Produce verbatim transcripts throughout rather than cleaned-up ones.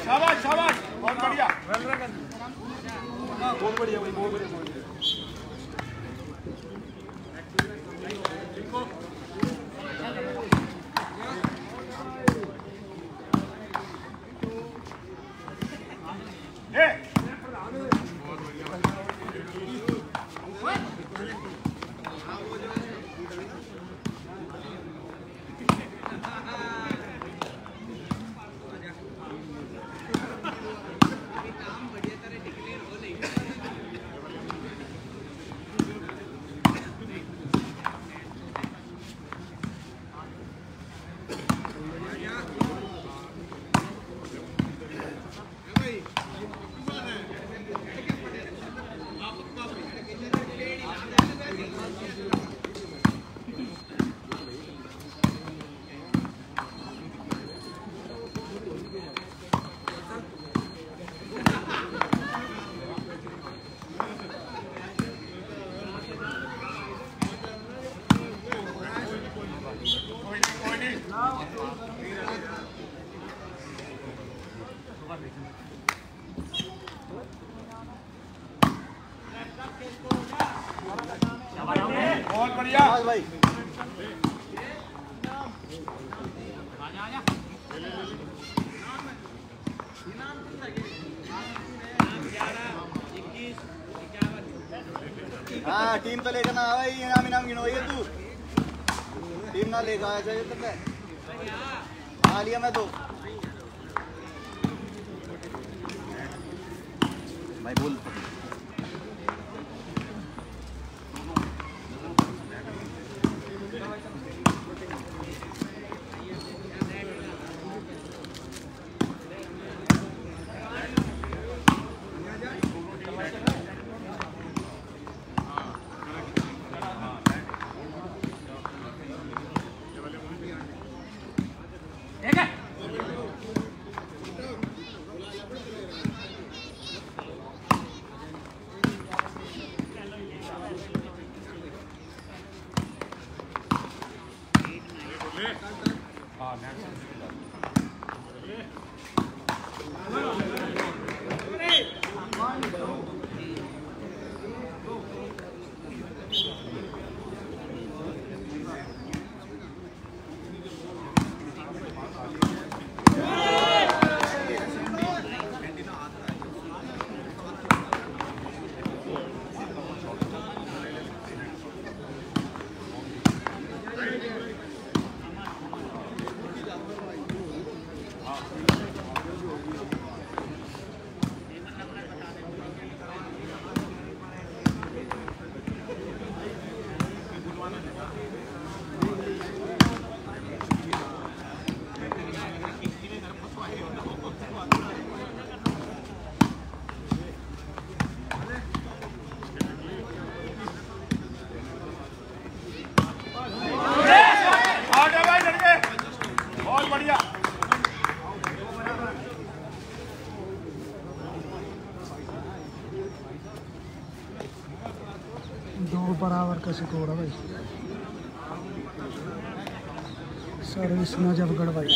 शाबाश शाबाश बहुत बढ़िया बहुत बढ़िया बहुत बढ़िया बहुत बढ़िया भाई हाँ टीम तो लेकर ना भाई इनाम इनाम गिनो ये तू टीम ना लेकर आया चाहिए तो मैं आ लिया मैं तो भाई बोल दो बराबर का स्कोर है भाई। सर्विस नजफगढ़ भाई।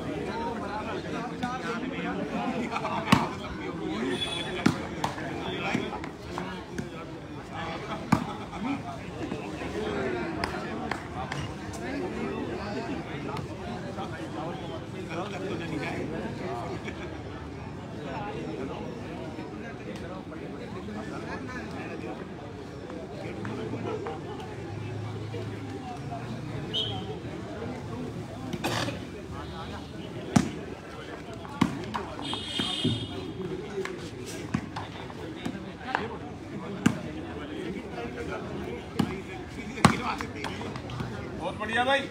बहुत बढ़िया भाई।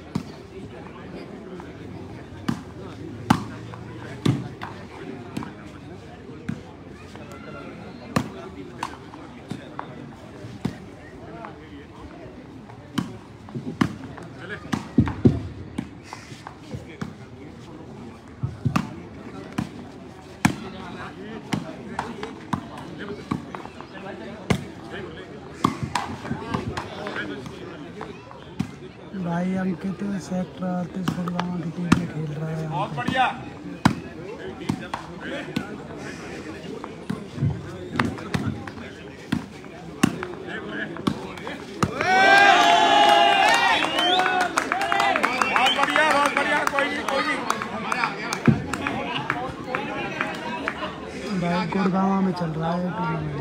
भाई अंकित सेक्टर अड़तीस गुड़गांव की टीम में खेल रहा है। बहुत बढ़िया। भाई गुड़गांव में चल रहा है टूर्नामेंट।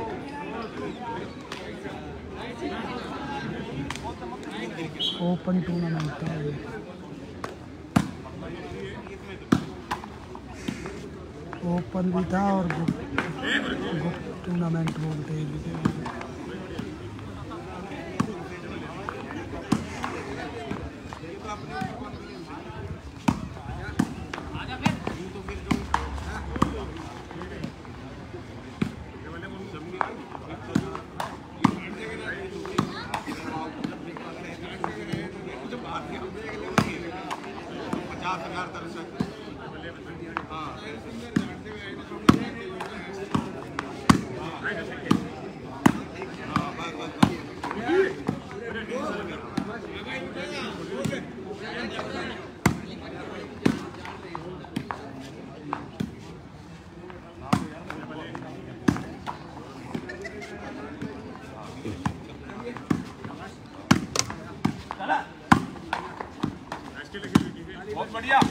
ओपन टूर्नामेंट था ये। ओपन भी था और गुप्त टूर्नामेंट बोलते हैं। बहुत बढ़िया।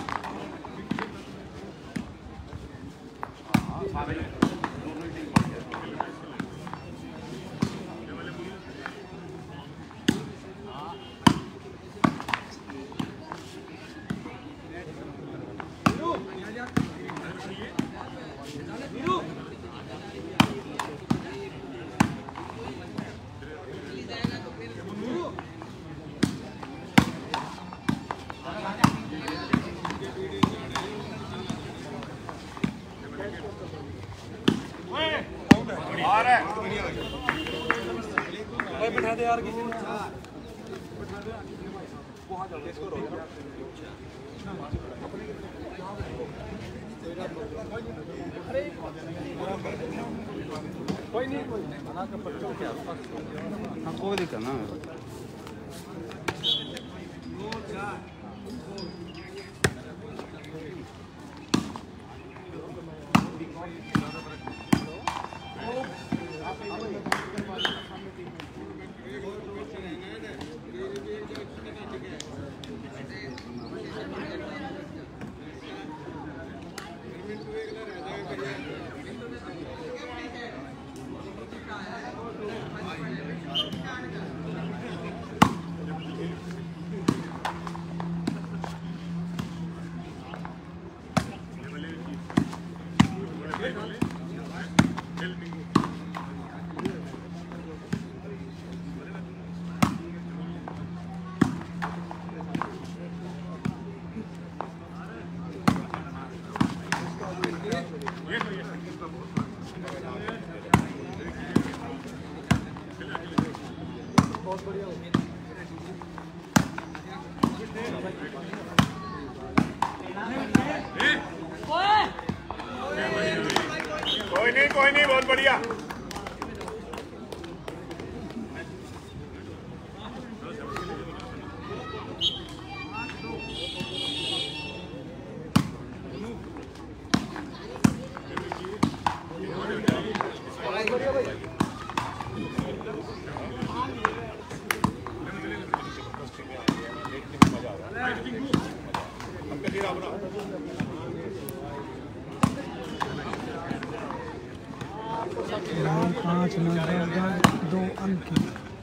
बिठा दे यार कोई नहीं कोई दिक्कत ना कोई नहीं कोई नहीं बहुत बढ़िया। पाँच नंबर दो अंक की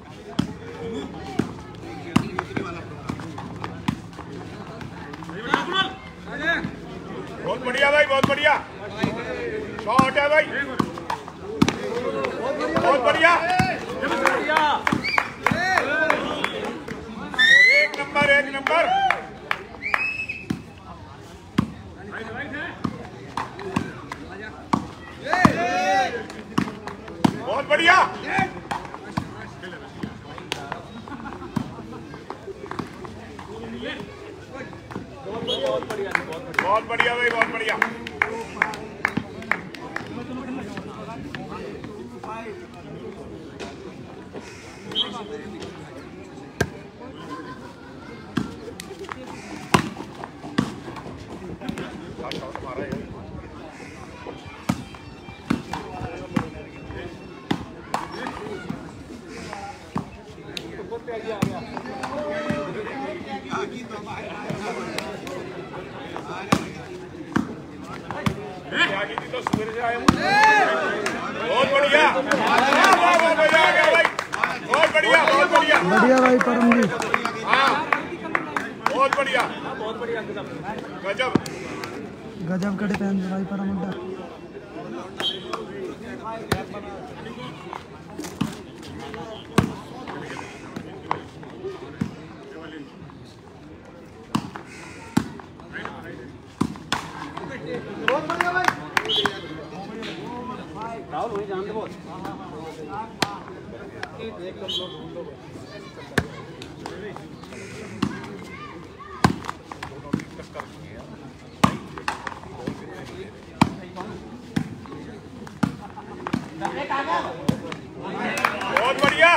बहुत बढ़िया भाई बहुत बढ़िया शॉट है भाई बहुत बढ़िया एक नंबर एक नंबर बहुत बढ़िया बहुत बढ़िया भाई बहुत बढ़िया क्या की थी तो सवेरे से आया हूँ। बहुत बढ़िया मजा आ गया भाई, बहुत बढ़िया बहुत बढ़िया बढ़िया भाई परमजीत। हाँ बहुत बढ़िया गजब गजब का डिफेंस भाई परमुंडा। राहुल वही जान दे बहुत बहुत बढ़िया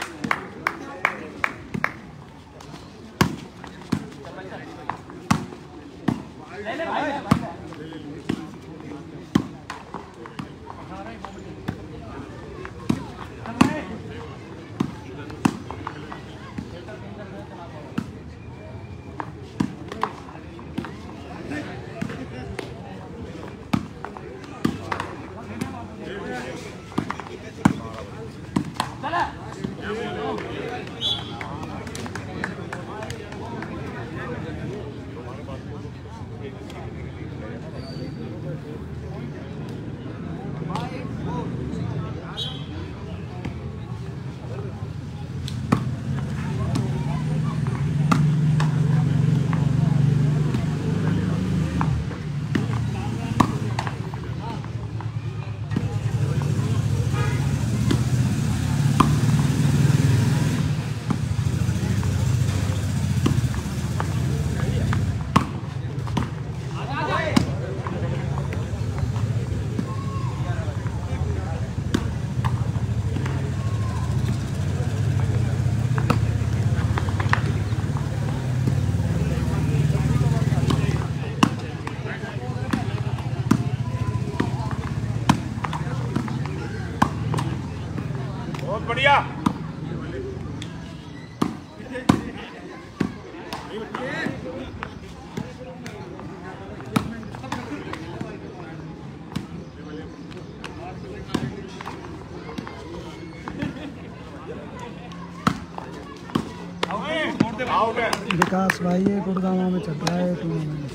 बढ़िया विकास भाई ये गुड़गांव में चल रहा है टूर्नामेंट।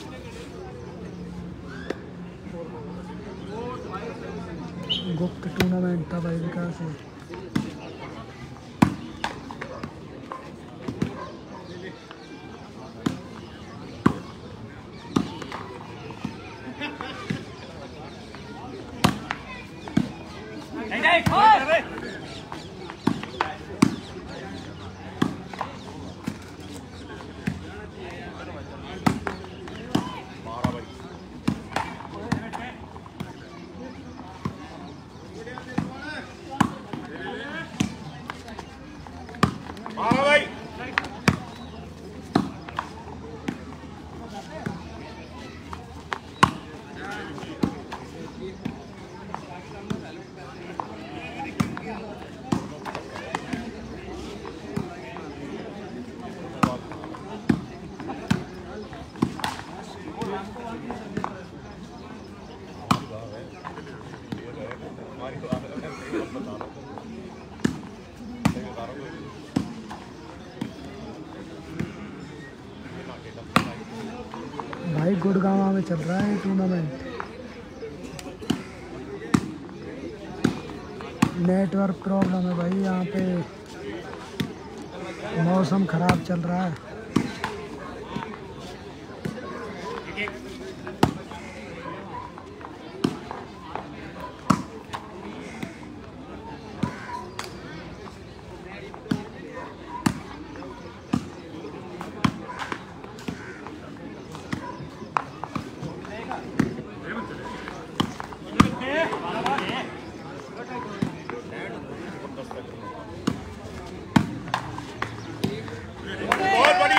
गुप्त टूर्नामेंट था भाई विकास है। भाई गुड़गांव में चल रहा है टूर्नामेंट। नेटवर्क प्रॉब्लम है भाई, यहाँ पे मौसम ख़राब चल रहा है। बहुत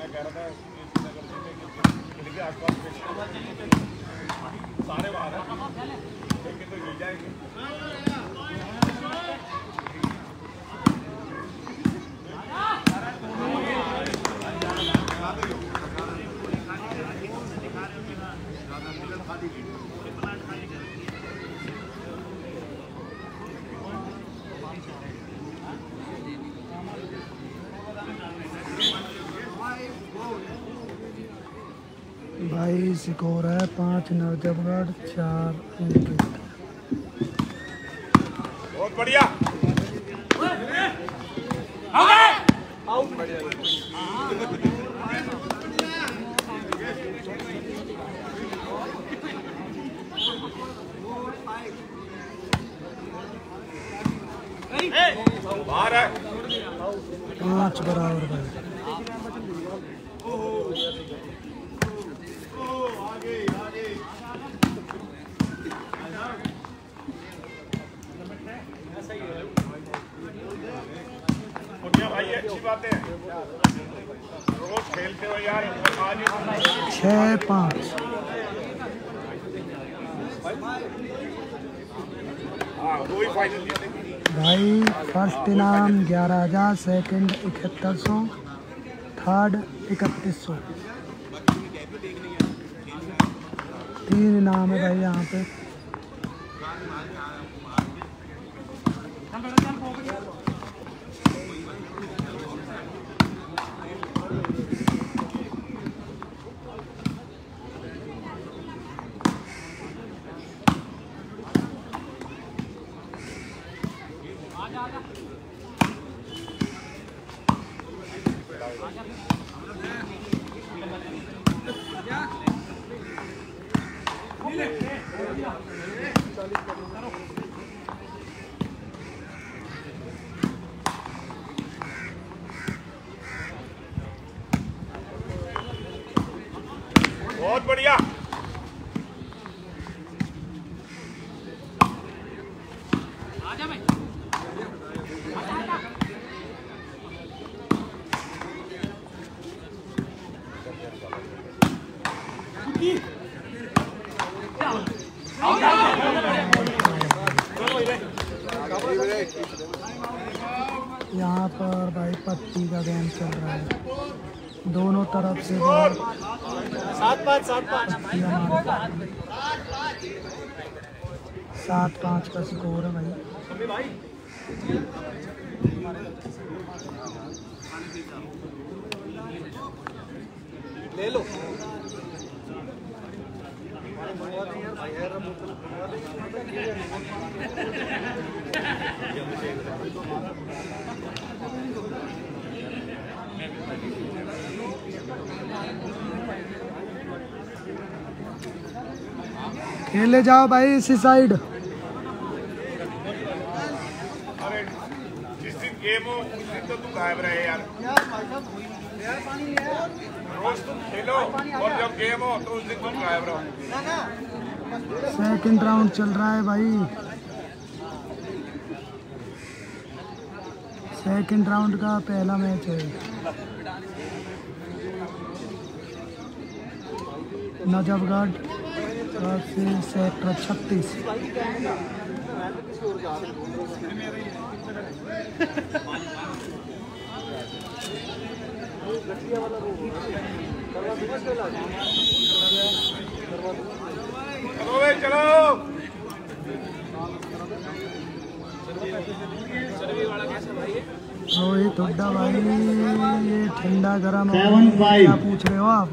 कह रहा था किले के आसपास सारे बाहर हैं लेकिन तो मिल जाएंगे। भाई स्कोर है पाँच नवजबगढ़ चार अंकित। बहुत बढ़िया बाहर है पाँच बराबर भाई। भाई अच्छी बात है रोज खेलते हो यार आज छः पाँच। हाँ वही फाइनल भाई फर्स्ट इनाम ग्यारह हजार, सेकेंड इकहत्तर सौ, थर्ड इकतीस सौ। तीन इनाम है भाई यहाँ पे। बहुत बढ़िया यहाँ पर भाई पट्टी का गेम चल रहा है, दोनों तरफ से सात पाँच सात पाँच सात पाँच का स्कोर है भाई। ले लो खेले जाओ भाई इसी साइड। अरे जिस दिन गेम हो उस दिन तो तू गायब रहे यार रोज तुम खेलो और जब गेम हो तो उस दिन तुम गायब रहो। सेकंड राउंड चल रहा है भाई, सेकंड राउंड का पहला मैच है। नजफगढ़ से सेक्टर छत्तीस। चलो भाई चलो रोहित हुड्डा भाई, ये ठंडा गरम क्या पूछ रहे हो आप?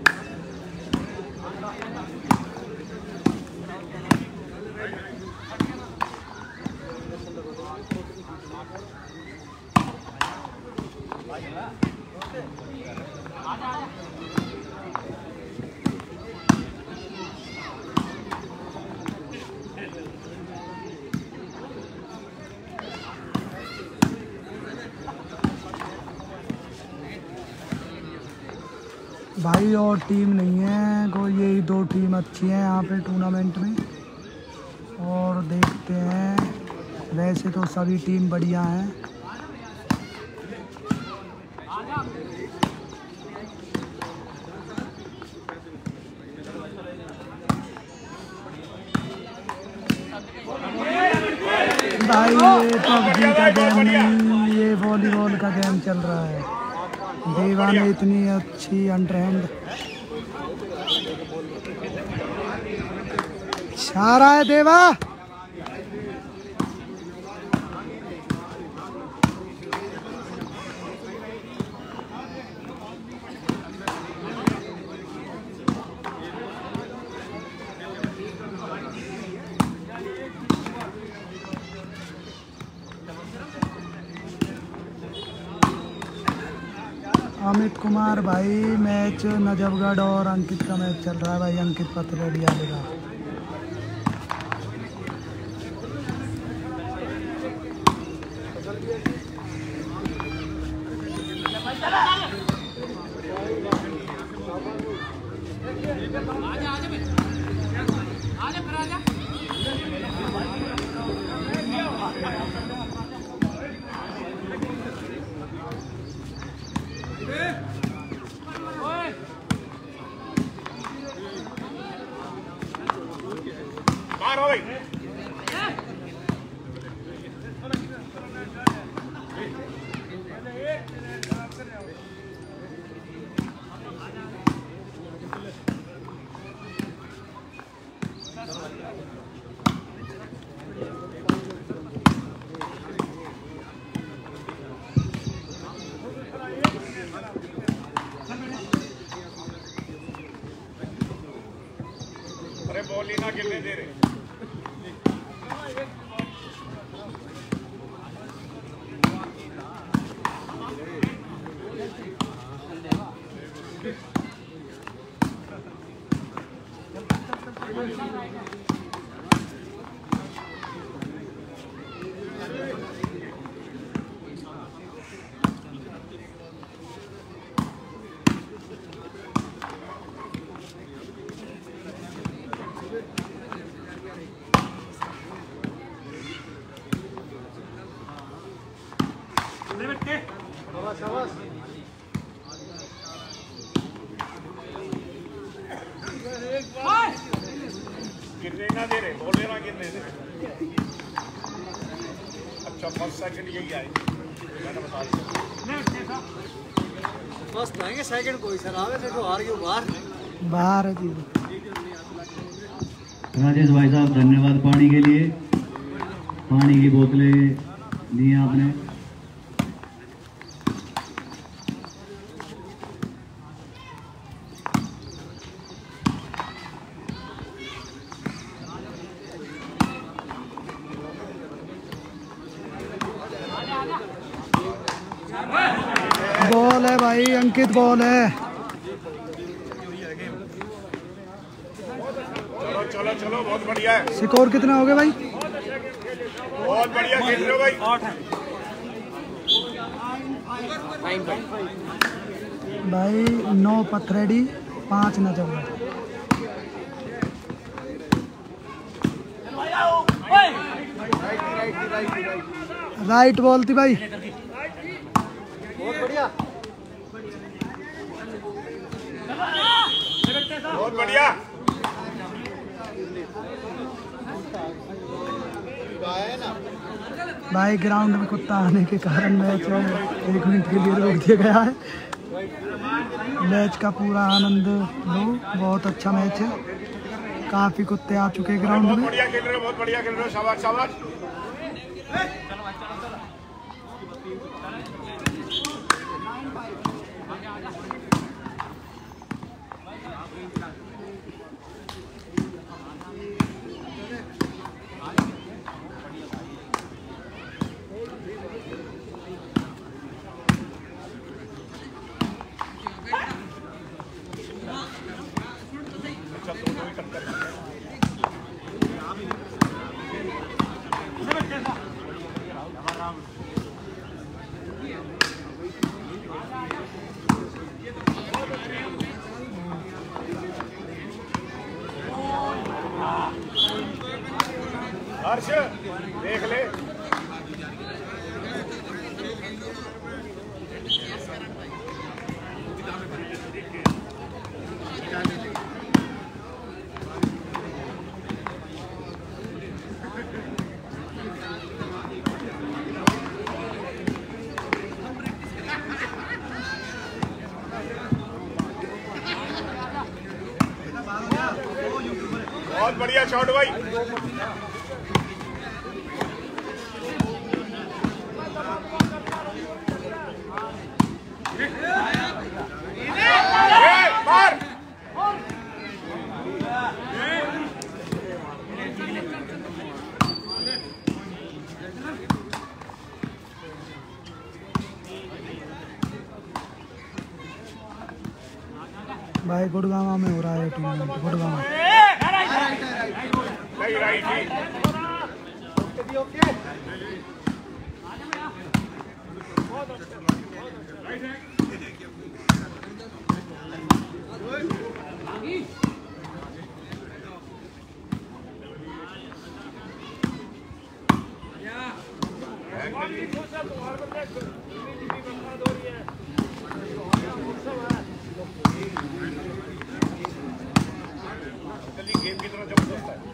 भाई और टीम नहीं है कोई, यही दो टीम अच्छी हैं यहाँ पे टूर्नामेंट में। और देखते हैं, वैसे तो सभी टीम बढ़िया हैं। भाई ये पबजी का गेम नहीं, ये वॉलीबॉल का गेम चल रहा है। देवा ने इतनी अच्छी अंडरहैंड छा रहा है देवा। अमित कुमार भाई मैच नजफगढ़ और अंकित का मैच चल रहा है भाई। अंकित पथरेडी आएगा। अरे बॉल ही ना गिरने दे रहे। गिरने ना दे रहे, बॉल ना गिरने दे। अच्छा फर्स्ट सेकंड यही आए, मैंने बता दिया। फर्स्ट आएंगे, सेकंड कोई सर आवे थे तो हार गए बाहर बाहर है जी। राजेश भाई साहब धन्यवाद पानी के लिए। पानी की बोतलें दी आपने। बॉल है भाई, अंकित बॉल है। चलो चलो चलो, बहुत बढ़िया है। स्कोर कितना हो गया भाई? बहुत बढ़िया खेल रहे हो भाई। भाई नौ पथरेडी, पाँच नजफगढ़। राइट बॉल थी भाई। बहुत बढ़िया बहुत बढ़िया। भाई ग्राउंड में कुत्ता आने के कारण मैच एक मिनट के लिए रोक दिया गया है। मैच का पूरा आनंद लो, बहुत अच्छा मैच है। काफी कुत्ते आ चुके हैं ग्राउंड बहुत में। बढ़िया खेल रहे हो, बहुत बढ़िया खेल रहे हो। शाबाश शाबाश। हर्ष देख ले। बहुत बढ़िया शॉट भाई। मार भाई गुड़गांव में हो रहा है टूर्नामेंट। गुड़गांव गेम की तरह जबरदस्त है।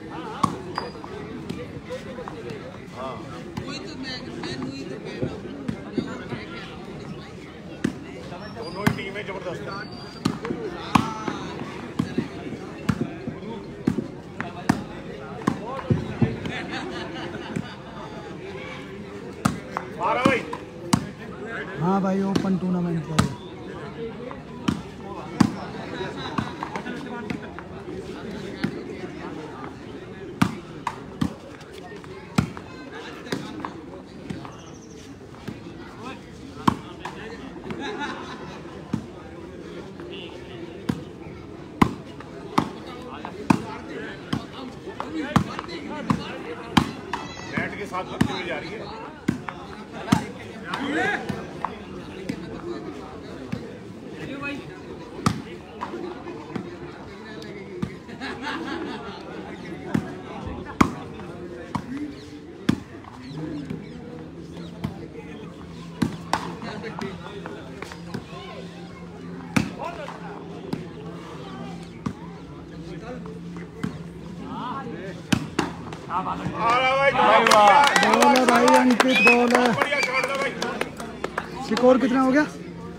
हाँ दोनों ही टीमें जबरदस्त है। मारा भाई। हाँ भाई ओपन टूर्नामेंट है। नेट के साथ लगती हुई जा रही है। बॉल है भाई अंकित, बॉल है। स्कोर कितना हो गया?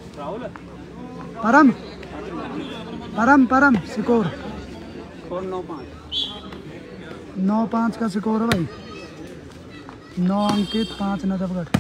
परम परम परम स्कोर नौ पाँच का स्कोर है भाई। नौ अंकित, पाँच नजफगढ़।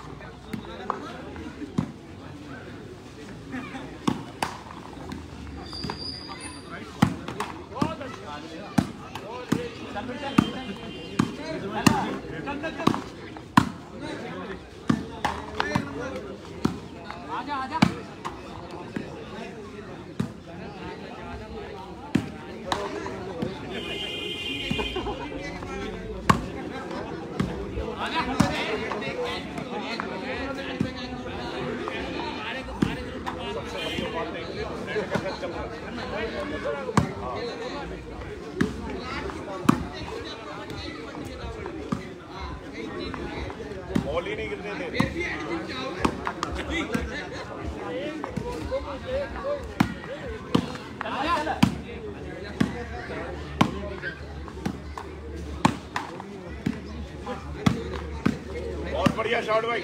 बॉल ही नहीं गिरने दे। बहुत बढ़िया शॉट भाई।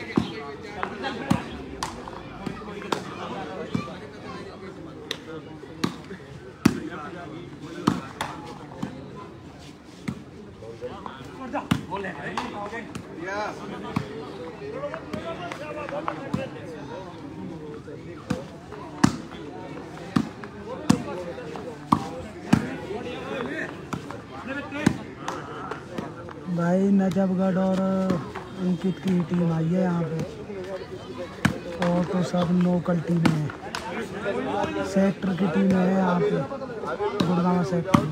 भाई नजफगढ़ और अंकित की टीम आई है यहाँ पे, और तो सब लोकल टीमें हैं। सेक्टर की टीम है यहाँ पे, गुड़गांव सेक्टर।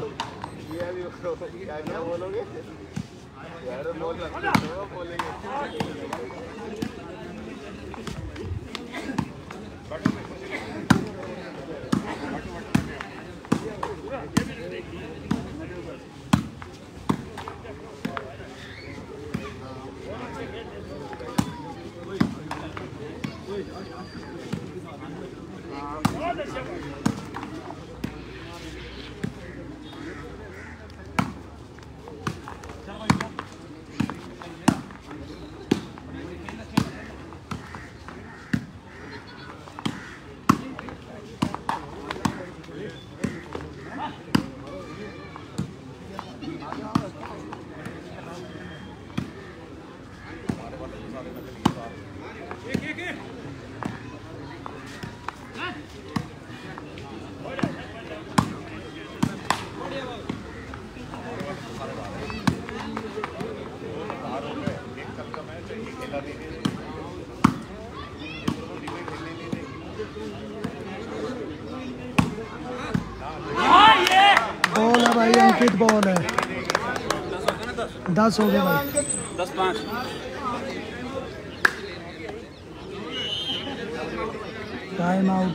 भाई अंकित बॉल है। दस हो गए भाई। दस पाँच। Time out.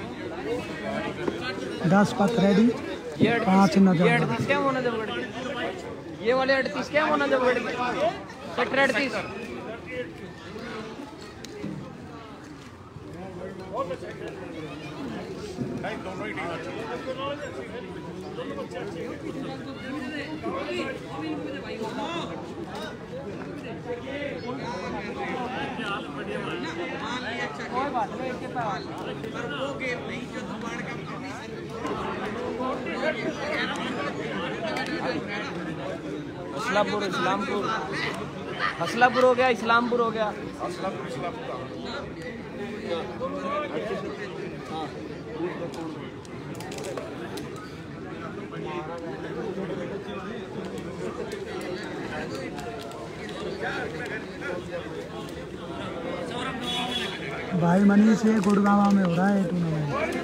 दस पत रेडी। पाँच नजर। ये अड़तीस क्या होना जब गड़ ये वाले अड़तीस क्या होना जब गड़ सेक्टर अड़तीस। नहीं दोनों ही टीम अच्छी हसलापुर इस्लामपुर हसलापुर हो गया इस्लामपुर हो गया। हसलापुर इस्लामपुर भाई मनीष ये गुड़गांव में हो रहा है टूर्नामेंट।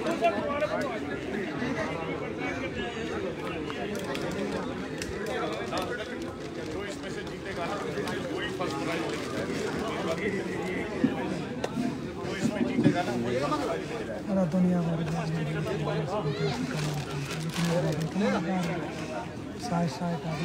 जो इसमें से जीतेगा ना वही फर्स्ट प्राइज लेके जो इसमें जीतेगा ना वही फर्स्ट प्राइज लेके जाएगा। अरे दुनिया भर साठ साठ आ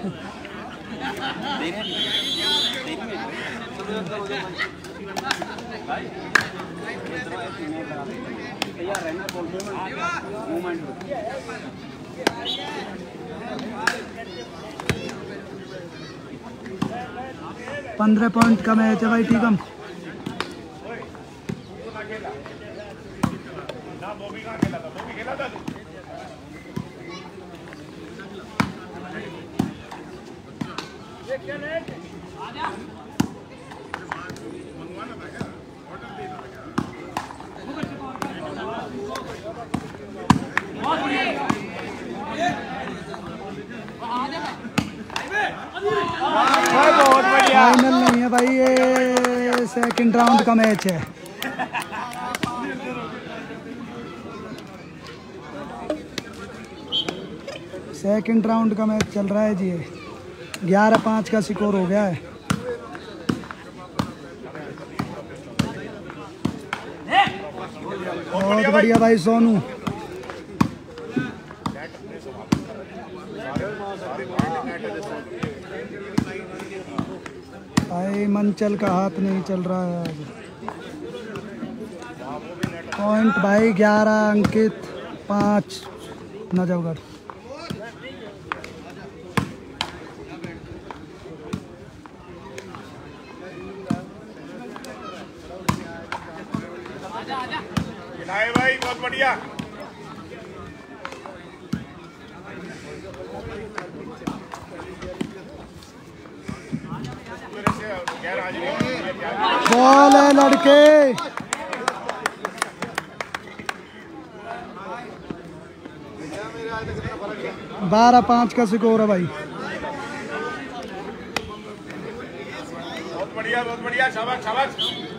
पंद्रह पॉइंट का मैच है भाई। ठीक है ना बॉबी कहाँ खेला था? बॉबी खेला था फाइनल नहीं है भाई, ये सेकंड राउंड का मैच है। सेकंड राउंड का मैच चल रहा है जी। ग्यारह पाँच का स्कोर हो गया है। बहुत बढ़िया भाई सोनू। भाई मंचल का हाथ नहीं चल रहा है आज। पॉइंट भाई ग्यारह अंकित पाँच नजफगढ़। भाई बहुत बढ़िया। बॉल है लड़के। बारह पाँच का स्कोर है भाई। बहुत बढ़िया बहुत बढ़िया, शाबाश शाबाश।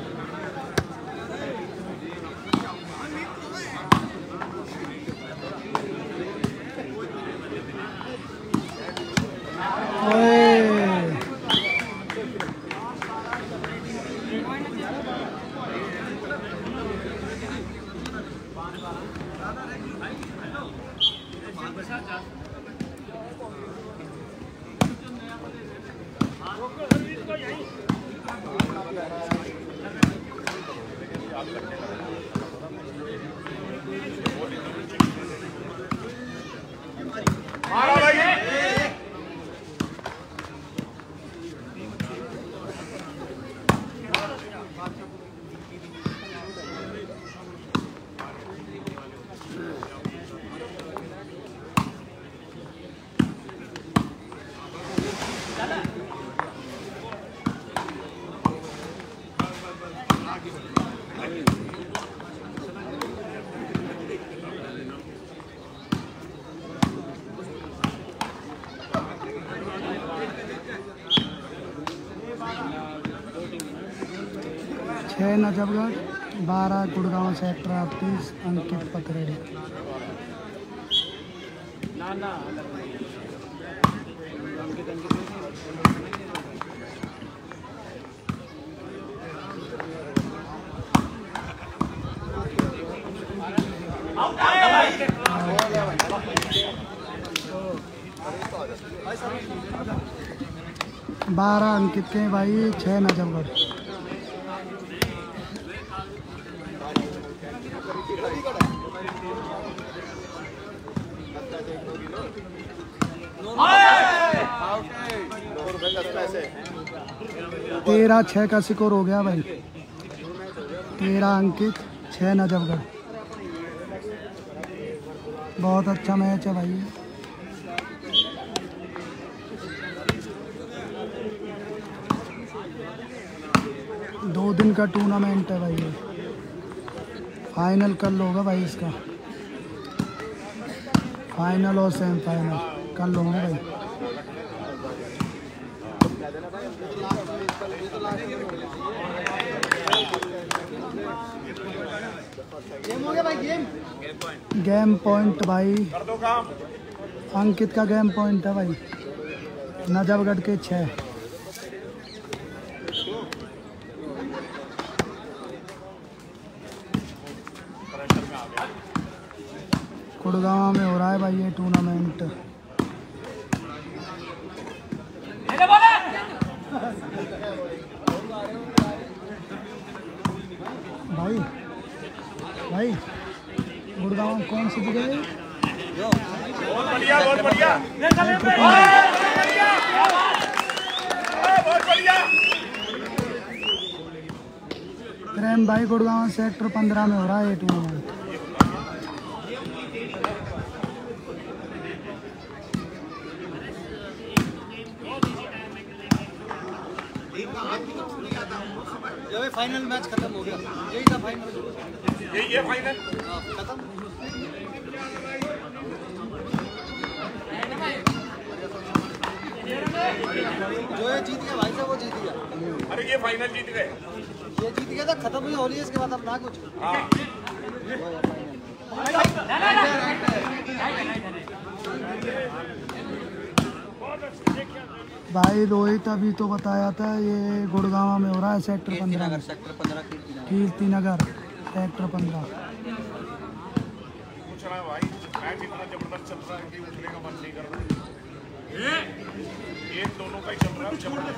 छः नजफगढ़, बारह गुड़गांव सेक्टर अड़तीस अंकित पथरेड़ी। बारह अंकित के भाई, छह नजफगढ़। तेरह छः का स्कोर हो गया भाई। तेरह अंकित, छः नजफगढ़। बहुत अच्छा मैच है भाई। दो दिन का टूर्नामेंट है भाई। फाइनल कल होगा भाई इसका। फाइनल और सेमीफाइनल कल होंगे भाई। गेम हो गया भाई। गेम गेम पॉइंट भाई। कर दो काम। अंकित का गेम पॉइंट है भाई। नजफगढ़ के छः। गुड़गांव में हो रहा है भाई ये टूर्नामेंट। भाई भाई गुड़गांव कौन सी जगह है? बहुत बढ़िया, बहुत बढ़िया, बहुत बढ़िया। प्रेम भाई गुड़गांव सेक्टर पंद्रह में हो रहा है ये टूर्नामेंट। ये फाइनल मैच खत्म हो गया। यही था फाइनल। यही है फाइनल खत्म। जो ये जीत गया भाई साहब वो जीत गया। अरे ये फाइनल जीत गए। ये जीत गया था, खत्म हुई होली। इसके बाद अब ना कुछ। हाँ भाई रोहित अभी तो बताया था ये गुड़गांव में हो रहा है सेक्टर पंद्रह। सेक्टर पंद्रह कीर्ति नगर सेक्टर पंद्रह। पूछ रहा है भाई, मैच इतना जबरदस्त चल रहा है कि उठने का मन नहीं कर रहा। ये दोनों का ही चल रहा है जबरदस्त।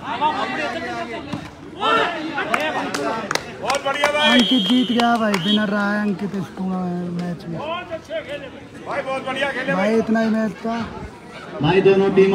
बहुत बढ़िया भाई। अंकित जीत गया भाई। विनर रहा है अंकित इस मैच में भाई, बहुत बढ़िया खेले भाई। इतना ही मैच था भाई दोनों टीम